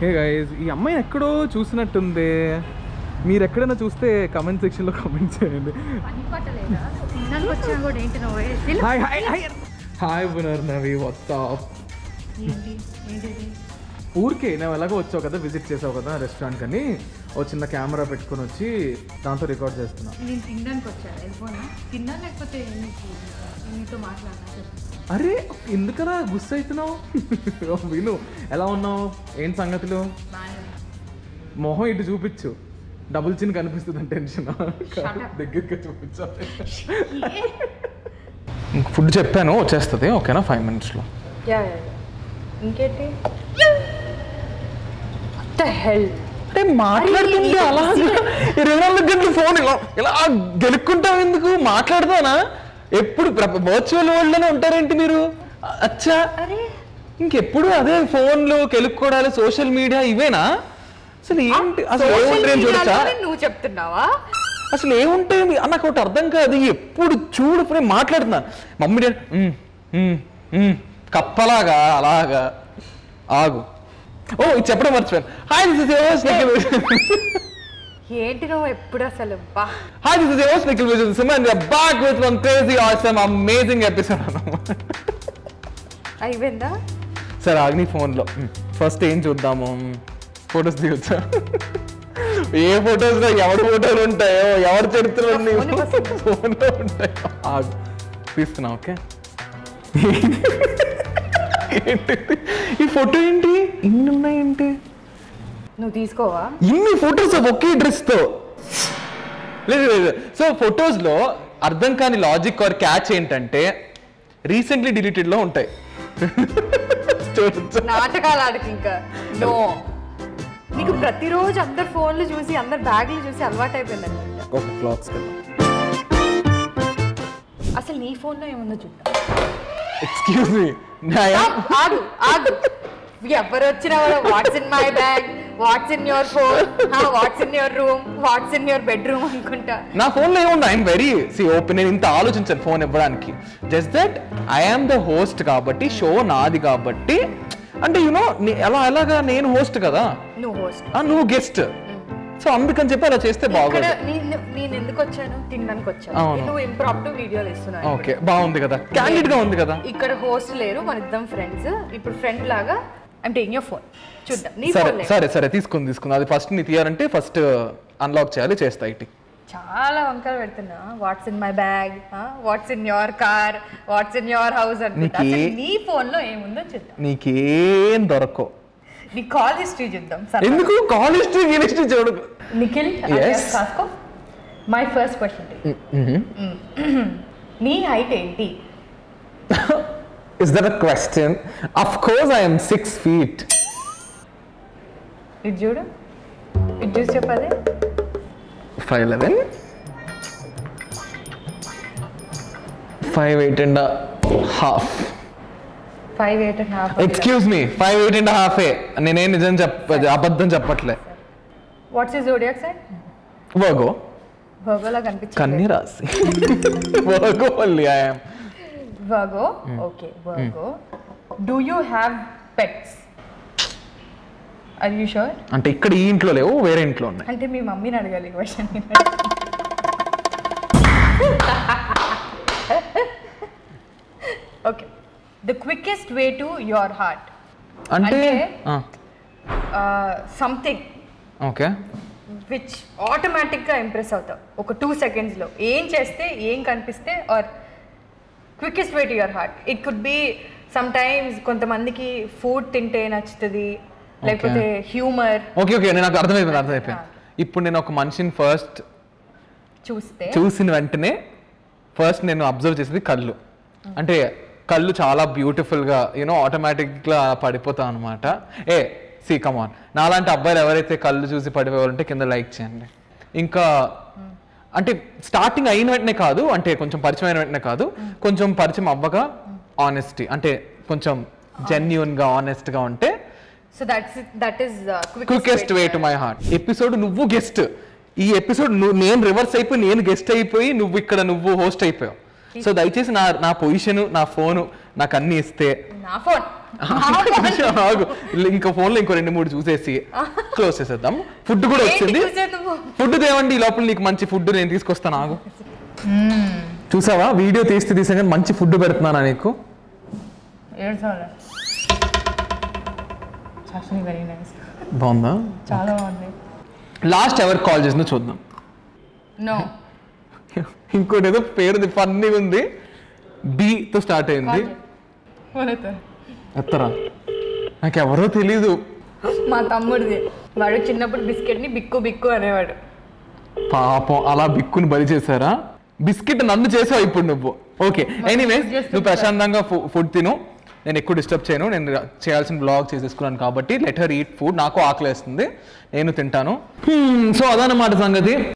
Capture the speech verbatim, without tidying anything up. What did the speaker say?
Hey guys, ఈ అమ్మాయిని ఎక్కడో చూసినట్టుంది. మీరు ఎక్కడైనా చూస్తే కమెంట్ సెక్షన్లో కమెంట్ చేయండి. Hi hi hi hi Punarnavi, what's up. ఊరికే నేను ఎలాగో వచ్చావు కదా, విజిట్ చేసావు కదా రెస్టారెంట్ అని, ఓ చిన్న కెమెరా పెట్టుకొని వచ్చి దాంతో రికార్డ్ చేస్తున్నా. నేను తినడానికి వచ్చాను, వెళ్ళిపోనా? తిన్నా లేకపోతే నీతో మాట్లాడినా? అరే ఎందుకలా గుస్ అవుతున్నావు? విను, ఎలా ఉన్నావు, ఏంటి సంగతులు? మొహం ఇటు చూపించు, డబుల్ చిన్ కనిపిస్తుంది అని టెన్షన్. దగ్గరగా చూపించాలి. ఫుడ్ చెప్పాను వచ్చేస్తుంది, ఓకేనా? ఫైవ్ మినిట్స్లో. ఇంకేంటి అంటే మాట్లాడుతుంటే అలా ఇరవై నాలుగు గంటలు ఫోన్ ఇలా ఇలా గెలుక్కుంటావు ఎందుకు? మాట్లాడతానా? ఎప్పుడు వర్చువల్ వరల్డ్ లోనే ఉంటారేంటి మీరు? అచ్చా, ఇంకెప్పుడు అదే ఫోన్లు కెలుక్కోవడాలు, సోషల్ మీడియా ఇవేనా? అసలు ఏంటి అసలు ఏముంటాయని చూడచ్చా? నువ్వు చెప్తున్నావా? అసలు ఏముంటాయి నాకు ఒకటి అర్థం కాదు. ఎప్పుడు చూడు నేను మాట్లాడుతున్నాను, మమ్మీ డాడీ కప్పలాగా అలాగా. ఆగు, ఓ ఇది చెప్పడం మర్చిపోయాను. Hi this is yours Nikhil. ఏంటి నువ్వు ఎప్పుడు అసలు? Hi this is yours Nikhil with Sim and we are back with one crazy awesome amazing episode. అయిపోయిందా? సరే ఆగ్ని ఫోన్లో ఫస్ట్ ఏం చూద్దాము? ఫొటోస్ దిగొచ్చా? ఏ ఫొటోస్ లో ఎవరి ఫోటోలు ఉంటాయో, ఎవరి చరిత్రలు ఫోన్లో ఉంటాయో. ఆగు తీస్తున్నా, ఓకే? ఈ ఫోటో ఏంటి ఇన్ని ఉన్నాయేంటి? నువ్వు తీసుకోవా ఇన్ని ఫొటోస్ ఒకే డ్రెస్ తో? లేదు లేదు. సో ఫొటోస్ లో అర్థం కాని లాజిక్ ఆర్ క్యాచ్ ఏంటంటే రీసెంట్లీ డిలీటెడ్ లో ఉంటాయి. నాటకాలు ఆడికి ఇంకా నో. నీకు ప్రతిరోజు అందరు ఫోన్లు చూసి అందరు బ్యాగ్లు చూసి అలవాటు అయిపోయింది అనుకుంటా. ఒక క్లాక్స్ కదా. అసలు నీ ఫోన్లో ఏముందో చూద్దాం. ఎక్స్క్యూజ్ మీ, ఆగు ఆగు. ఎవరు వచ్చినా what's in my bag, what's in your phone, what's in your room, what's in your bedroom అనుకుంటా. నా ఫోన్ లో ఏముంది? I'm very see open. నేను ఇంత ఆలోచించాను ఫోన్ ఇవ్వడానికి. Just that I'm the host కాబట్టి, షో నాది కాబట్టి. అంటే యూనో ఎలా ఎలాగా నేను హోస్ట్ కదా, నువ్వు హోస్ట్, నువ్వు గెస్ట్. సో అందుకని చెప్పి అలా చేస్తే బాగుంది. నేను ఎందుకు వచ్చాను? తినడానికి వచ్చాను. నువ్వు ఇంప్రాంప్టు వీడియోలు ఇస్తున్నావు. ఓకే, బాగుంది కదా, క్యాండిడ్ గా ఉంది కదా. ఇక్కడ హోస్ట్ లేరు, మన ఇద్దరం ఫ్రెండ్స్. ఇప్పుడు ఫ్రెండ్ లాగా ఐమ్ టేకింగ్ యువర్ ఫోన్. చూద్దాం నీ సరే ఫోన్. సరే సరే తీసుకుంది తీసుకుంది. అది ఫస్ట్ నీ తీయాలంటే ఫస్ట్ అన్లాక్ చేయాలి, చేస్తా. ఇటు చాలా వంకలు పెడుతున్నా. What's in my bag, what's in your car, what's in your house అనుకుంటా. నీ ఫోన్ లో ఏముందో చూద్దాం. నీకేం దొరకవు. నీ కాల్ హిస్టరీ చూద్దాం. ఎందుకు కాల్ హిస్టరీ హిస్టరీ చూడు. నిఖిల్ కాస్కో, మై ఫస్ట్ క్వశ్చన్. నీ హైట్ ఏంటి? Is that a question? Of course I am six feet. ఇది చూడు, ఇది చూసి చెప్పాలి. five eleven, five eight and a half. five eight and a half. Excuse me, five eight and a half ఏ. నేనేం నిజం చెప్ప అబద్ధం చెప్పట్లే. What's your zodiac sign? Virgo. Virgo లా కనిపించదు. కన్య రాశి. Virgo only I am. Virgo. Okay, Virgo. Do you have pets? Are you sure? అంటే ఇక్కడ ఈ ఇంట్లో లేవు, వేరే ఇంట్లో ఉన్నాయి. అంటే మీ మమ్మీని అడగాలి question. Okay. The quickest way to your heart. అంటే సంథింగ్ ఓకే విచ్ ఆటోమేటిక్గా ఇంప్రెస్ అవుతావు ఒక టూ సెకండ్స్లో. ఏం చేస్తే ఏం కనిపిస్తే or quickest way to your heart. It could be sometimes కొంతమందికి ఫుడ్ తింటే నచ్చుతుంది, లేకపోతే హ్యూమర్. ఓకే ఓకే నాకు అర్థమైపోయింది అర్థమైపోయింది. ఇప్పుడు నేను ఒక మనిషిని ఫస్ట్ చూస్తే చూసిన వెంటనే ఫస్ట్ నేను అబ్జర్వ్ చేసేది కళ్ళు. అంటే కళ్ళు చాలా బ్యూటిఫుల్గా యూనో ఆటోమేటిక్గా పడిపోతాం అనమాట. ఏ సి కమాన్, నాలాంటి అబ్బాయిలు ఎవరైతే కళ్ళు చూసి పడిపోవాలంటే కింద లైక్ చేయండి. ఇంకా అంటే స్టార్టింగ్ అయిన వెంటనే కాదు, అంటే కొంచెం పరిచయం అయిన వెంటనే కాదు, కొంచెం పరిచయం అవ్వగా ఆనెస్టీ, అంటే కొంచెం జెన్యూన్గా ఆనెస్ట్గా ఉంటే so that's that is quickest way to my heart. Episode నువ్వు గెస్ట్, ఈ ఎపిసోడ్ నేను రివర్స్ అయిపోయి నేను గెస్ట్ అయిపోయి నువ్వు ఇక్కడ నువ్వు హోస్ట్ అయిపోయావు. సో దయచేసి నా నా పొజిషన్, నా ఫోను, నాకు అన్ని ఇస్తే నా ఫోన్ ఆగు. ఇంకో ఫోన్ లో ఇంకో రెండు మూడు చూసేసి క్లోజ్ చేసేద్దాం. ఫుడ్ కూడా వచ్చింది. ఫుడ్ తేవండి ఈ లోపల నీకు మంచి ఫుడ్ నేను తీసుకొస్తాను. ఆగు. చూసావా వీడియో తీస్తే తీసా మంచి ఫుడ్ పెడుతున్నానా నీకు? బాగుందా? చాలా బాగుంది. లాస్ట్ ఎవరికి కాల్ చేసిందో చూద్దాం. నో ఇంకోటి ఏదో పేరు ఫన్నీ ఉంది, బి తో స్టార్ట్ అయింది. ఎత్తరా నాకు ఎవరో తెలీదు. మా తమ్ముడిది. వాడు చిన్నప్పుడు బిస్కెట్ ని బిక్కు బిక్కు అనేవాడు. పాపం అలా బిక్కుని బలి చేశారా? బిస్కెట్ నన్ను చేసావు ఇప్పుడు నువ్వు. ఓకే ఎనీవేస్ నువ్వు ప్రశాంతంగా ఫుడ్ తిను, నేను ఎక్కువ డిస్టర్బ్ చేయను. నేను చేయాల్సిన బ్లాగ్ చేసేసుకున్నాను కాబట్టి లెట్ హర్ ఈట్ ఫుడ్. నాకు ఆకలి వేస్తుంది, నేను తింటాను. సో అదన్నమాట సంగతి.